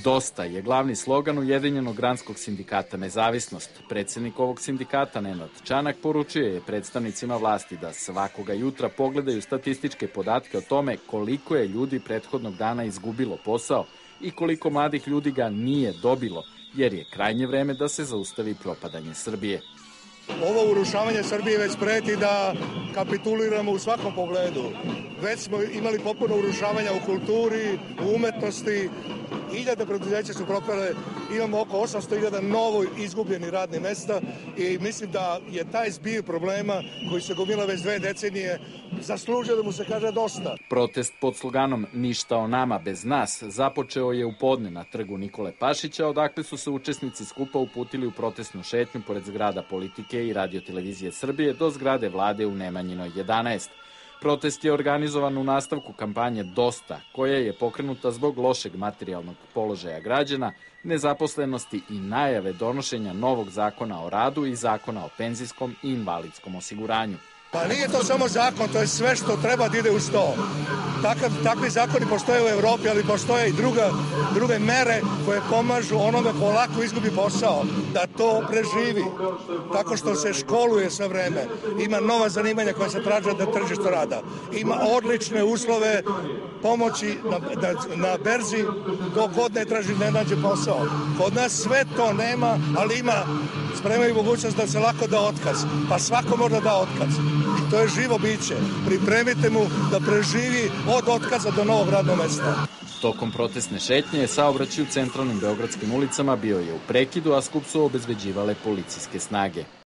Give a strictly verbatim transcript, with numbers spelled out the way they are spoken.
Dosta je glavni slogan Ujedinjenog granskog sindikata Nezavisnost. Predsednik ovog sindikata, Nenad Čanak, poručuje je predstavnicima vlasti da svakoga jutra pogledaju statističke podatke o tome koliko je ljudi prethodnog dana izgubilo posao i koliko mladih ljudi ga nije dobilo, jer je krajnje vreme da se zaustavi propadanje Srbije. Ovo urušavanje Srbije već preti da kapituliramo u svakom pogledu. Već smo imali popuno urušavanja u kulturi, u umetnosti, hiljade preduzeća su propale, imamo oko osamsto hiljada novo izgubljeni radni mesta i mislim da je taj zbir problema koji se gomila već dve decenije zaslužio da mu se kaže dosta. Protest pod sloganom Ništa o nama bez nas započeo je u podne na trgu Nikole Pašića, odakle su se učesnici skupa uputili u protestnu šetnju pored zgrada Politike i Radio-televizije Srbije do zgrade vlade u Nemanjinoj jedanaest. Protest je organizovan u nastavku kampanje Dosta, koja je pokrenuta zbog lošeg materijalnog položaja građana, nezaposlenosti i najave donošenja novog zakona o radu i zakona o penzijskom i invalidskom osiguranju. Pa nije to samo zakon, to je sve što treba da ide uz to. Takav, takvi zakoni postoje u Evropi, ali postoje i druga, druge mere koje pomažu onome ko lako izgubi posao, da to preživi. Tako što se školuje sve vreme. Ima nova zanimanja koja se traže na tržištu rada. Ima odlične uslove pomoći na, na, na berzi dok god ne traži, ne nađe posao. Kod nas sve to nema, ali ima, spremaju mogućnost da se lako da otkaz. Pa svako može da da otkaz. I to je živo biće. Pripremite mu da preživi od otkaza do novog radnog mesta. Tokom protestne šetnje saobraćaj u centralnim beogradskim ulicama bio je u prekidu, a skup su obezbeđivale policijske snage.